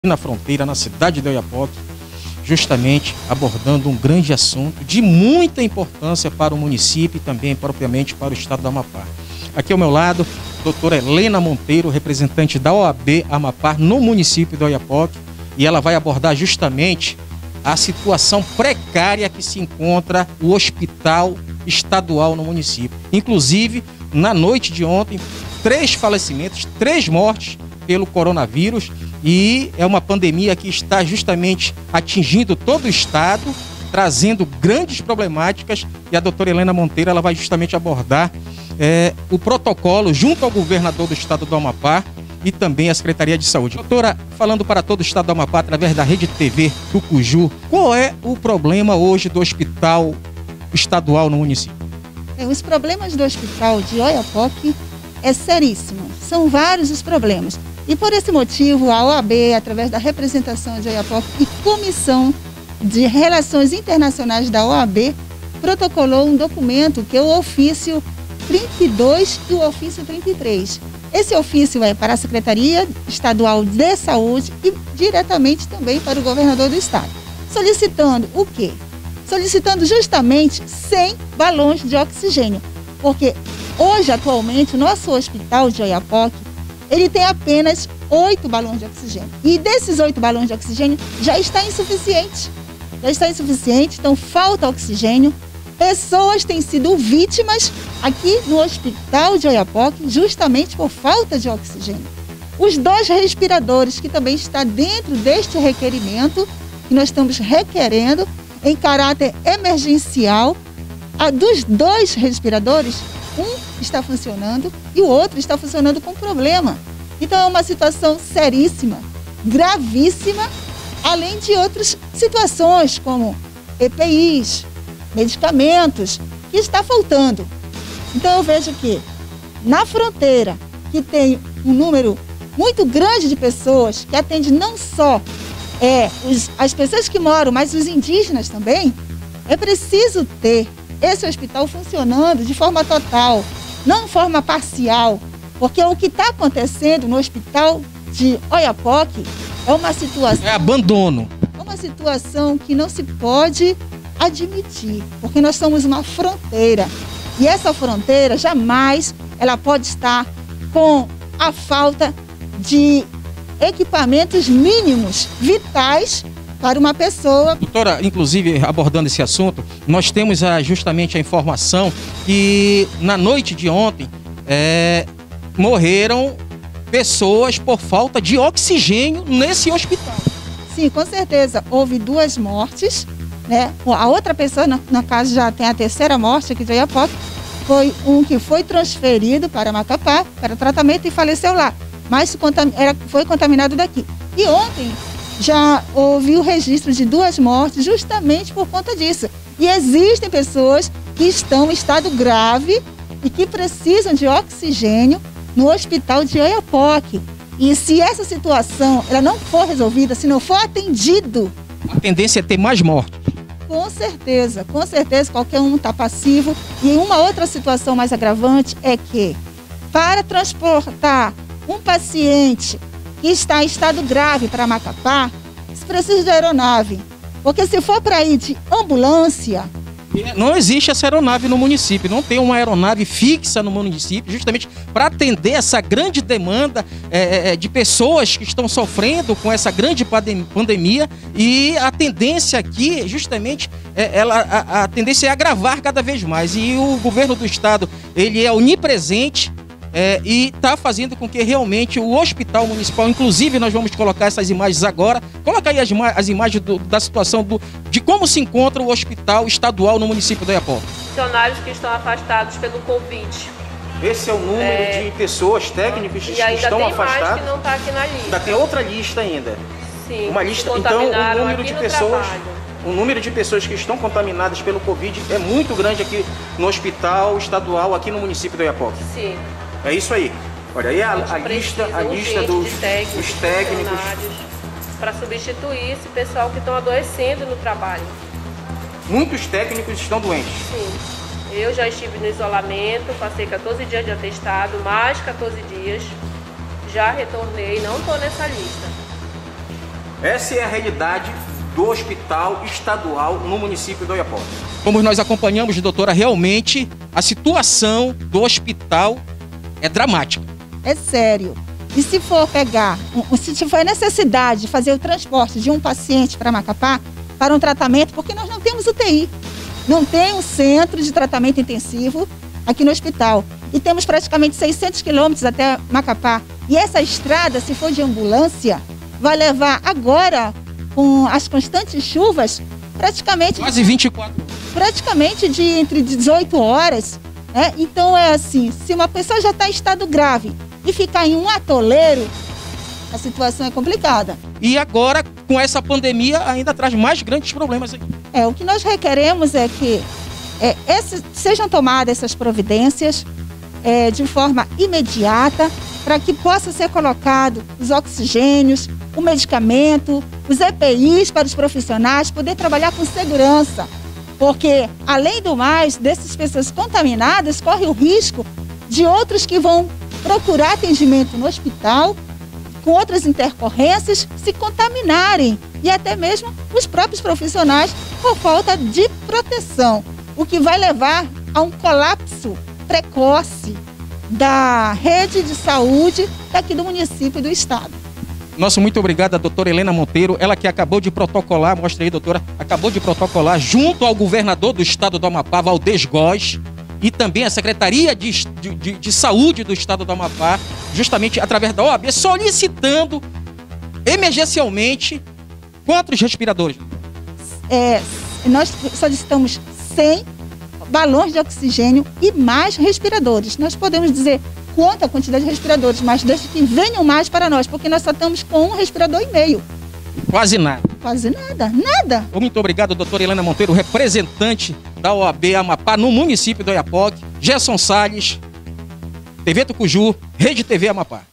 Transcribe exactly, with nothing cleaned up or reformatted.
na fronteira, na cidade de Oiapoque, justamente abordando um grande assunto de muita importância para o município e também propriamente para o estado do Amapá. Aqui ao meu lado, doutora Helena Monteiro, representante da O A B Amapá no município de Oiapoque, e ela vai abordar justamente a situação precária que se encontra o hospital estadual no município. Inclusive, na noite de ontem, três falecimentos, três mortes pelo coronavírus, e é uma pandemia que está justamente atingindo todo o estado, trazendo grandes problemáticas, e a doutora Helena Monteiro ela vai justamente abordar é, o protocolo junto ao governador do estado do Amapá e também a Secretaria de Saúde. Doutora, falando para todo o estado do Amapá através da Rede T V Tucuju, qual é o problema hoje do hospital estadual no município? É, os problemas do hospital de Oiapoque é seríssimo, são vários os problemas. E por esse motivo, a O A B, através da representação de Oiapoque e Comissão de Relações Internacionais da O A B, protocolou um documento que é o ofício trinta e dois e o ofício trinta e três. Esse ofício é para a Secretaria Estadual de Saúde e diretamente também para o governador do estado. Solicitando o quê? Solicitando justamente cem balões de oxigênio, porque hoje, atualmente, o nosso hospital de Oiapoque, ele tem apenas oito balões de oxigênio. E desses oito balões de oxigênio já está insuficiente. Já está insuficiente, então falta oxigênio. Pessoas têm sido vítimas aqui no hospital de Oiapoque justamente por falta de oxigênio. Os dois respiradores que também está dentro deste requerimento, que nós estamos requerendo em caráter emergencial, a dos dois respiradores, um está funcionando e o outro está funcionando com problema. Então é uma situação seríssima, gravíssima, além de outras situações como E P Is, medicamentos, que está faltando. Então eu vejo que na fronteira, que tem um número muito grande de pessoas, que atende não só é, os, as pessoas que moram, mas os indígenas também, é preciso ter esse hospital funcionando de forma total, não de forma parcial, porque o que está acontecendo no hospital de Oiapoque é uma situação... É abandono. É uma situação que não se pode admitir, porque nós somos uma fronteira, e essa fronteira jamais ela pode estar com a falta de equipamentos mínimos, vitais, para uma pessoa. Doutora, inclusive, abordando esse assunto, nós temos a, justamente a informação que na noite de ontem é, morreram pessoas por falta de oxigênio nesse hospital. Sim, com certeza. Houve duas mortes, né? A outra pessoa, no, no caso, já tem a terceira morte aqui de Oiapoque, foi um que foi transferido para Macapá, para tratamento e faleceu lá, mas era, foi contaminado daqui. E ontem já houve o registro de duas mortes justamente por conta disso. E existem pessoas que estão em estado grave e que precisam de oxigênio no hospital de Oiapoque. E se essa situação ela não for resolvida, se não for atendido... A tendência é ter mais mortes. Com certeza, com certeza qualquer um está passivo. E uma outra situação mais agravante é que para transportar um paciente que está em estado grave para Macapá, se precisa de aeronave. Porque se for para ir de ambulância... Não existe essa aeronave no município, não tem uma aeronave fixa no município, justamente para atender essa grande demanda é, de pessoas que estão sofrendo com essa grande pandemia, e a tendência aqui, justamente, é, ela, a, a tendência é agravar cada vez mais. E o governo do estado, ele é onipresente, É, e está fazendo com que realmente o hospital municipal, inclusive nós vamos colocar essas imagens agora, coloca aí as, as imagens do, da situação do, de como se encontra o hospital estadual no município do Oiapoque. Funcionários que estão afastados pelo Covid. Esse é o número é... de pessoas técnicas que estão afastadas. Mais que não está aqui na lista. Ainda tem outra lista ainda. Sim. Uma lista. Então o número de pessoas, o número de pessoas que estão contaminadas pelo Covid é muito grande aqui no hospital estadual aqui no município do Oiapoque. Sim. É isso aí. Olha aí a, a lista, a lista dos técnicos, dos técnicos para substituir esse pessoal que estão adoecendo no trabalho. Muitos técnicos estão doentes. Sim. Eu já estive no isolamento, passei quatorze dias de atestado, mais quatorze dias. Já retornei, não estou nessa lista. Essa é a realidade do hospital estadual no município de Oiapoque. Como nós acompanhamos, doutora, realmente a situação do hospital é dramática. É sério. E se for pegar, se for necessidade de fazer o transporte de um paciente para Macapá, para um tratamento, porque nós não temos U T I, não tem um centro de tratamento intensivo aqui no hospital. E temos praticamente seiscentos quilômetros até Macapá. E essa estrada, se for de ambulância, vai levar agora, com as constantes chuvas, praticamente... Quase vinte e quatro. Praticamente de entre dezoito horas. Né? Então é assim, se uma pessoa já está em estado grave e ficar em um atoleiro, a situação é complicada. E agora, com essa pandemia, ainda traz mais grandes problemas aqui. É, o que nós requeremos é que é, esse, sejam tomadas essas providências é, de forma imediata, para que possa ser colocado os oxigênios, o medicamento, os E P Is para os profissionais poder trabalhar com segurança. Porque, além do mais, dessas pessoas contaminadas, corre o risco de outros que vão procurar atendimento no hospital, com outras intercorrências, se contaminarem. E até mesmo os próprios profissionais por falta de proteção. O que vai levar a um colapso precoce da rede de saúde daqui do município e do estado. Nosso muito obrigado à doutora Helena Monteiro, ela que acabou de protocolar, mostra aí, doutora, acabou de protocolar junto ao governador do estado do Amapá, Valdez Góes, e também a Secretaria de, de, de Saúde do estado do Amapá, justamente através da O A B, solicitando emergencialmente quantos respiradores? É, nós solicitamos cem balões de oxigênio e mais respiradores. Nós podemos dizer quanto a quantidade de respiradores, mas desde que venham mais para nós, porque nós só estamos com um respirador e meio. Quase nada. Quase nada, nada. Muito obrigado, doutora Helena Monteiro, representante da O A B Amapá no município de Oiapoque. Gerson Salles, T V Tucuju, Rede T V Amapá.